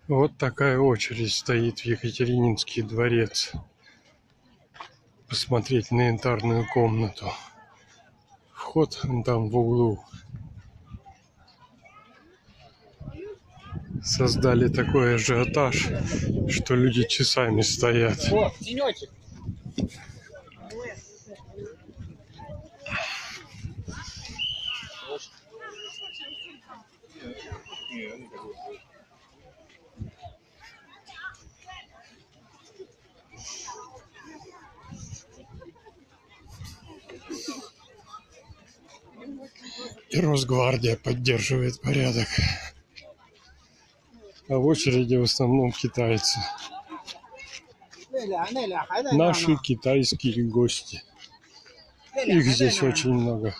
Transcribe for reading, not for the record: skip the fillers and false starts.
Вот такая очередь стоит в Екатерининский дворец. Посмотреть на янтарную комнату. Вход там в углу. Создали такой ажиотаж, что люди часами стоят. О, тенечек. И Росгвардия поддерживает порядок. А в очереди в основном китайцы. Наши китайские гости. Их здесь очень много.